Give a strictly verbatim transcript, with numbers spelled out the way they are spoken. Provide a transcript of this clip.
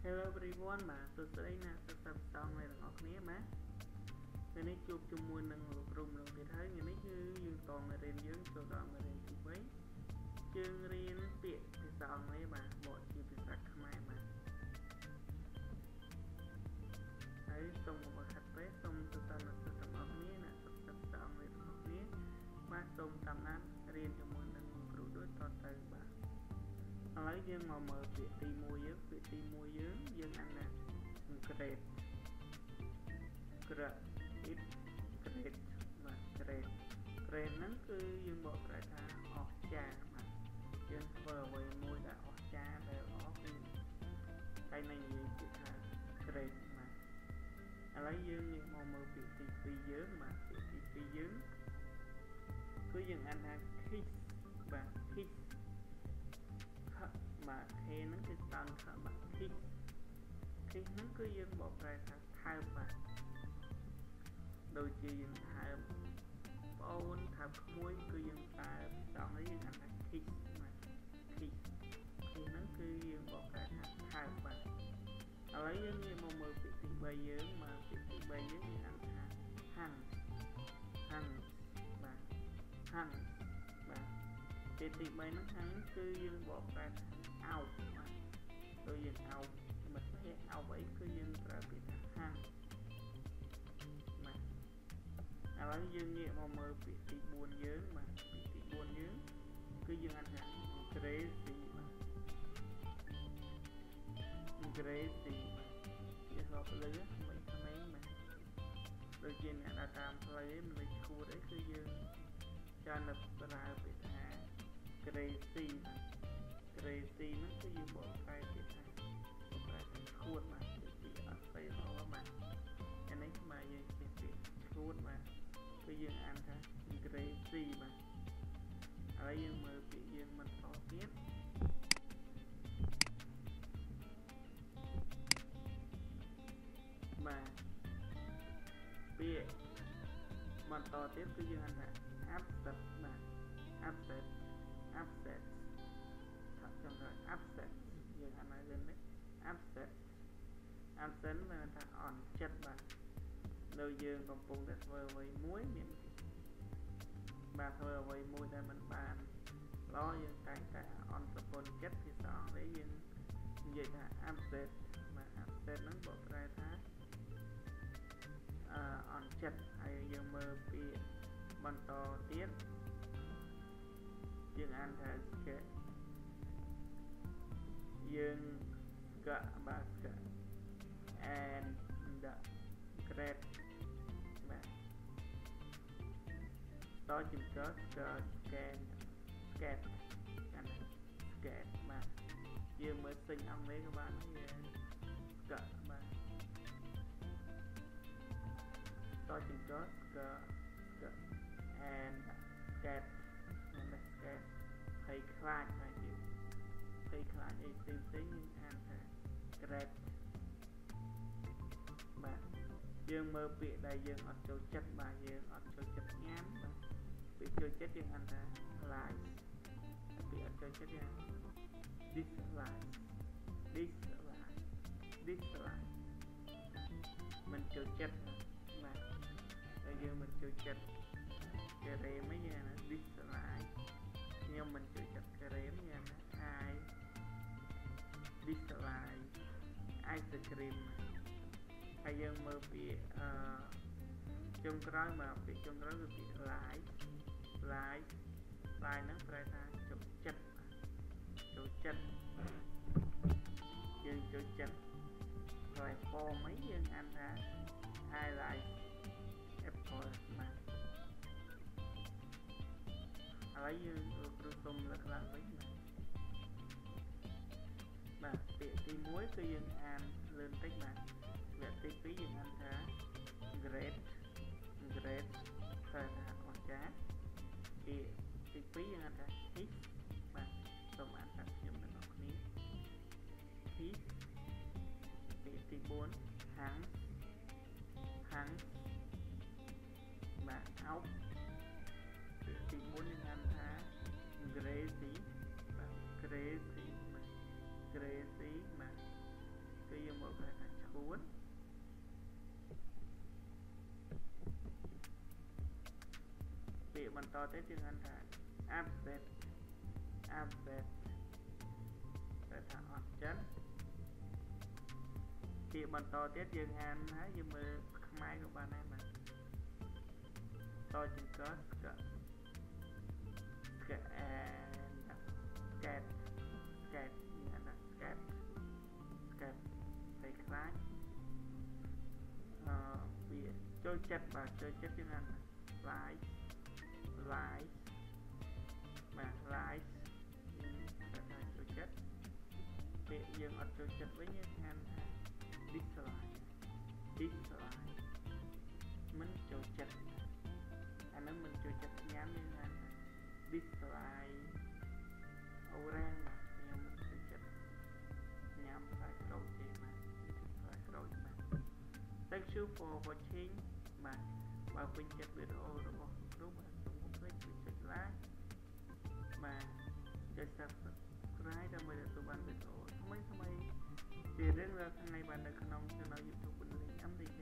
Hello everyone បាទសួស្តីណាស់សិស្សតង់អ្នកទាំងអស់គ្នាបាទថ្ងៃនេះជួបជាមួយនឹងលោកគ្រូម្ដងទៀតហើយថ្ងៃនេះគឺយើងតមករៀនយើងចូលដល់មេរៀនទីបីយើងរៀនពាក្យភាសាអង់គ្លេសបាទបកជាភាសាខ្មែរបាទហើយសូមមកហាត់ពេលសូមទូទៅអ្នកសិស្សទាំងអស់គ្នាអ្នកសិក្សាភាសាអង់គ្លេសទាំងអស់គ្នាបាទសូមតាមដានរៀនជាមួយនឹងលោកគ្រូដូចតទៅបាទឥឡូវយើងមកមើលពាក្យទីមួយយើងពាក្យទីមួយយើងយើងអានណា great great great បាទ great great ហ្នឹងគឺយើងបកប្រែថាអស្ចារ្យបាទយើងធ្វើអ្វីមួយដែលអស្ចារ្យដែលល្អគឺតែនឹងនិយាយពាក្យថា great បាទឥឡូវយើងងាកមកមើលពាក្យទីពីរយើងបាទពាក្យទីពីរយើងគឺយើងអានថា kiss បាទ kissបាទ K ហ្នឹងគឺតើនខបាទ kiss kiss ហ្នឹងគឺយើងបកប្រែថាថើបបាទដូចជាយើងថើបប្អូនថើបក្មួយគឺយើងថើបតង់នេះយើងហៅថា kiss បាទ kiss kiss ហ្នឹងគឺយើងបកប្រែថាថើបបាទឥឡូវយើងងាកមកមើលពាក្យទីបីយើងមកពាក្យទីបីយើងយើងហៅថា hang hang បាទ hang បាទពាក្យទីបីហ្នឹង hang គឺយើងបកប្រែថាអោបបាទដូចយើងអោបមិនទេអោបអីគឺយើងប្រើពាក្យថា hang បាទឥឡូវយើងងាកមកមើលពាក្យទីបួនយើងបាទពាក្យទីបួនយើងគឺយើងហៅថា crazy បាទ crazy បាទវាស្របលឺមិនក្មេងបាទដូចជាអ្នកដើរតាមផ្លូវឯងមនុស្សឈួតអីគឺយើងចានៅប្រើពាក្យថា crazy បាទ crazy ហ្នឹងគឺយើងបកប្រែពាក្យថាបកប្រែថាឈួតបាទពាក្យអត់ស្អីល្អបាទអានេះមកយើងចេះពាក្យឈួតបាទគឺយើងអានថា crazy បាទឥឡូវយើងមើលពាក្យយើងបន្តទៀតបាទពាក្យបន្តទៀតគឺយើងអានថា upset បាទ upset upsetចំណាយ upset យើងអានឲ្យលឿននេះ upset upset មានថាអន់ចិត្តបាទនៅយើងកំពុងតែធ្វើអ្វីមួយមានបាទធ្វើអ្វីមួយដែលមិនបានល្អយើងតែងតែអន់ប្រពន្ធចិត្តភាសាអង់គ្លេសយើងនិយាយថា upset បាទ upset ហ្នឹងបកប្រែថាអឺអន់ចិត្តហើយយើងមើលពាក្យបន្តទៀតយើងអានថាយើងកបាក and the great បាទតើជាក scan scan អាន scan បាទយើងមើលទិញអង់គ្លេសក៏បានយើងកបាទតើជាក scan and scan អាន scan ហើយខ្លាចបាទយើងពេលខ្លាចអីផ្សេងផ្សេងយើងអានថា great បាទយើងមើលពាក្យដែលយើងអត់ចូលចិត្តបាទយើងអត់ចូលចិត្តញ៉ាំបាទពាក្យចូលចិត្តយើងអានថា like ពាក្យអត់ចូលចិត្តយើង dislike dislike dislike មិនចូលចិត្តបាទហើយយើងមិនចូលចិត្តការ៉េមិនយើងអាន dislike ខ្ញុំមិនចូលចិត្តការ៉េមិនយើងអាន I dislike ice cream ហើយយើងមើលពាក្យអឺចុងក្រោយមកពាក្យចុងក្រោយគឺពាក្យ like like like ហ្នឹងប្រែថាចូលចិត្តចូលចិត្តយើងចូលចិត្តហើយ form អីយើងអានថា I like apple បាទឥឡូវយើងគ្រូសុំលើកឡើងវិញបាទពាក្យទីមួយគឺយើងអានលឿនតិចបាទវគ្គទីពីរយើងអានថា great great ថាអស្ចារ្យពាក្យទីពីរយើងអានថា hit បាទសូមអានតាមខ្ញុំទាំងអស់គ្នា hit ពាក្យទីបួន hang hang បាទ out ពាក្យទីបួនយើងអានថា crazy បាទ crazy crazy បាទគឺយើងមកប្រែថាឈួនពាក្យបន្តទៀតយើងហៅថា update update ប្រែថាអត់ចឹងពាក្យបន្តទៀតយើងអានហើយយើងមើលខ្មែរក៏បានដែរបាទតជាងកស្កស្កអែស្កេតស្កេតយើងហៅថាស្កេតស្កេតតែខ្លាចអឺពាក្យចូលចិត្តបាទចូលចិត្តយើងហៅថា like like បាទ like តែថាចូលចិត្តពាក្យយើងអត់ចូលចិត្តវិញយើងហៅថា dislike dislike មិនចូលចិត្តអានឹងមិនចូលចិត្តញ៉ាំយើងហៅថា dislike អូរ៉ាំងខ្ញុំមិនចូលចិត្តញ៉ាំផ្លែក្រូចទេបាទផ្លែក្រូចបាទ Thank you for watching បាទបើពេញចិត្តវីដេអូរបស់គ្រូបាទសូមកុំភ្លេចចុច like បាទចុច Subscribe ដើម្បីទទួលបានវីដេអូថ្មីៗជារៀងរាល់ថ្ងៃបាទនៅក្នុង Channel YouTube ពន្លឺ M D